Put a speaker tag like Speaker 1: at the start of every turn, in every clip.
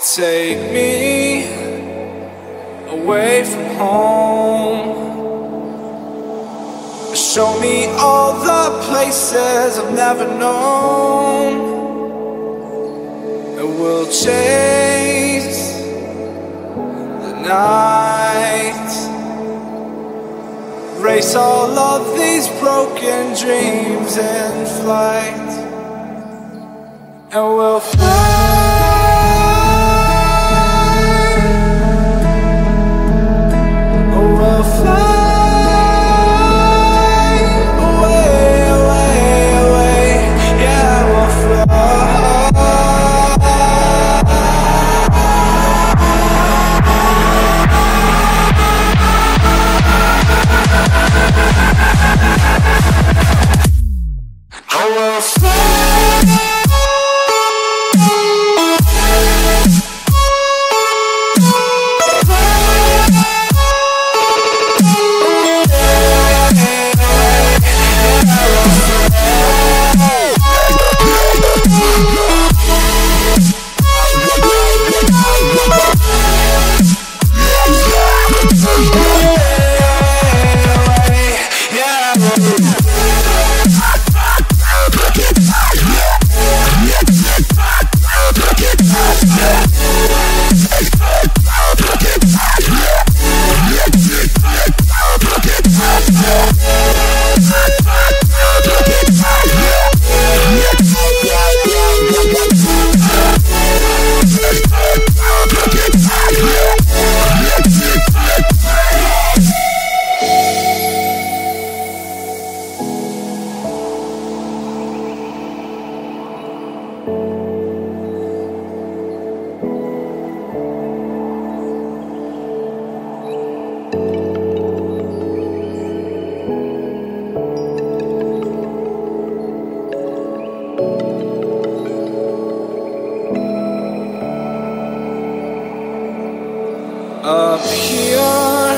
Speaker 1: Take me away from home. Show me all the places I've never known. And we'll chase the night, race all of these broken dreams in flight. And we'll fly. We'll fly away, away, away. Yeah, we'll fly. I will fly. Up here,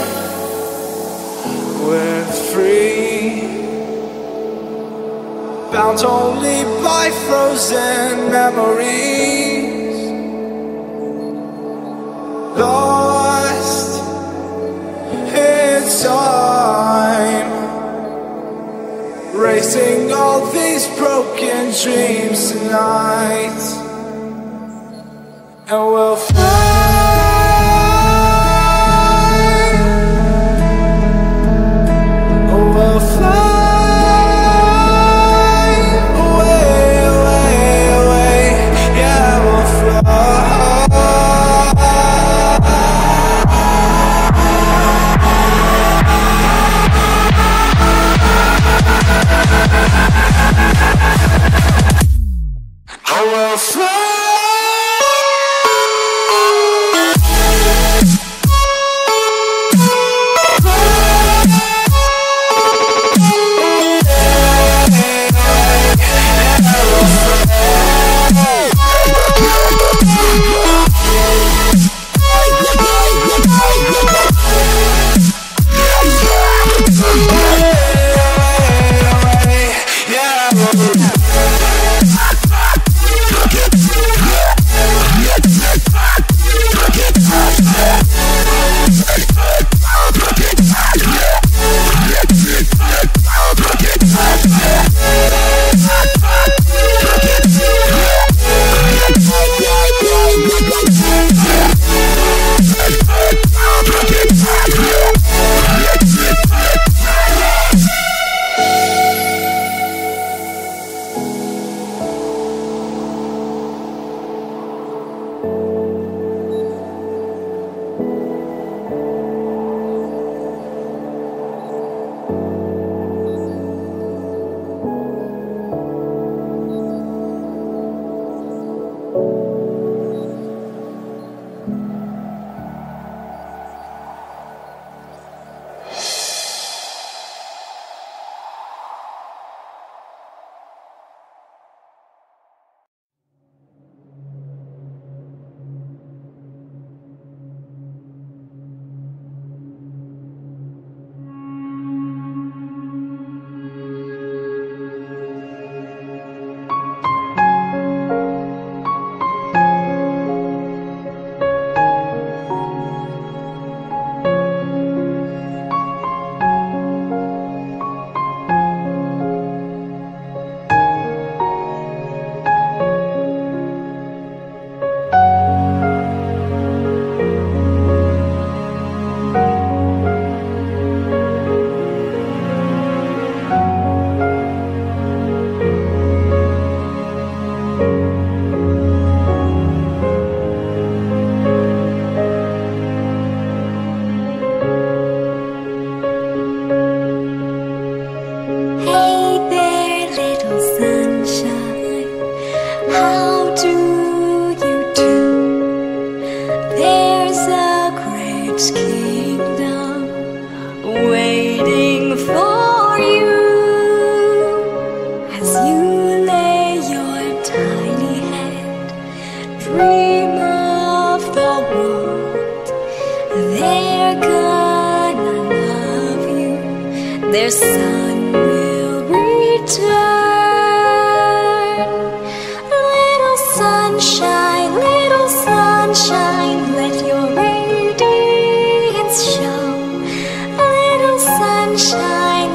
Speaker 1: we're free, bound only by frozen memories, lost in time, racing all these broken dreams tonight. And we'll fly. We'll fly away, away, away. Yeah, we'll fly. I will fly.
Speaker 2: their sun will return. Little sunshine, let your radiance show. Little sunshine,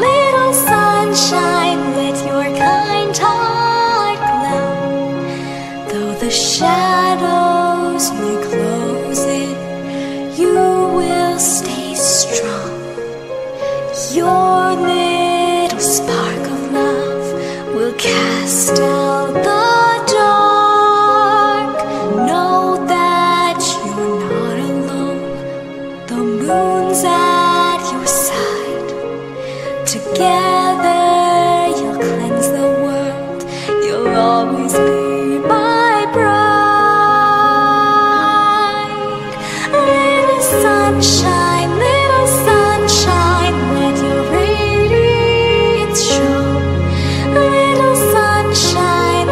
Speaker 2: let your kind heart glow. Though the shadows may close in, you will stay strong. Your little spark of love will cast out the dark. Know that you're not alone. The moon's at your side. Together you'll cleanse the world. You'll always be my bride. Little sunshine, let your radiance show. Little sunshine,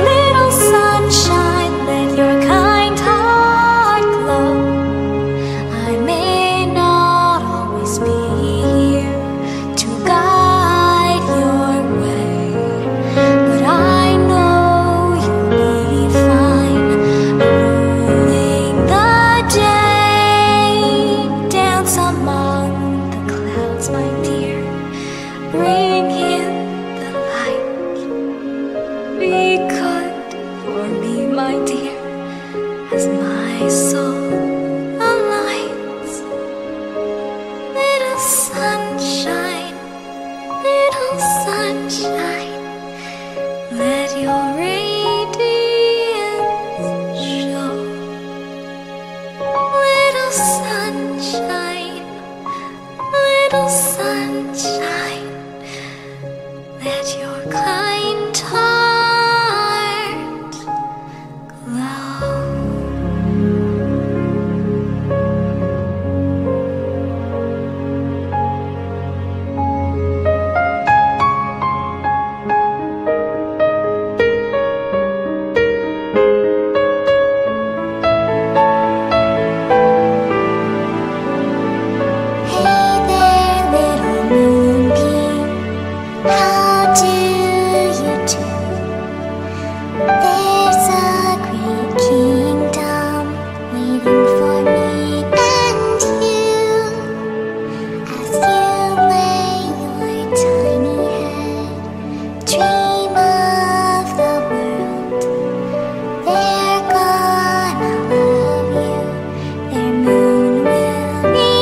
Speaker 2: let your kind heart glow. I may not always be here to guide your way, but I know you'll be fine, ruling the day. Dance among the clouds, my dear. Bring in the light. Be good for me, my dear, as my soul aligns. Little sunshine, let your radiance show. Little sunshine, let your kind heart glow. Hey there, little moonbeam, how do you do? There's a great kingdom waiting for me and you. As you lay your tiny head, dream of the world. They're gonna love you, their moon will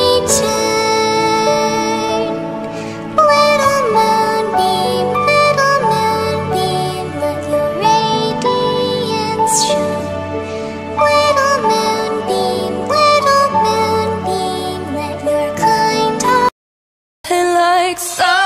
Speaker 2: return. Little moonbeam, let your radiance show. Little moonbeam, let your kind heart.
Speaker 1: And like sun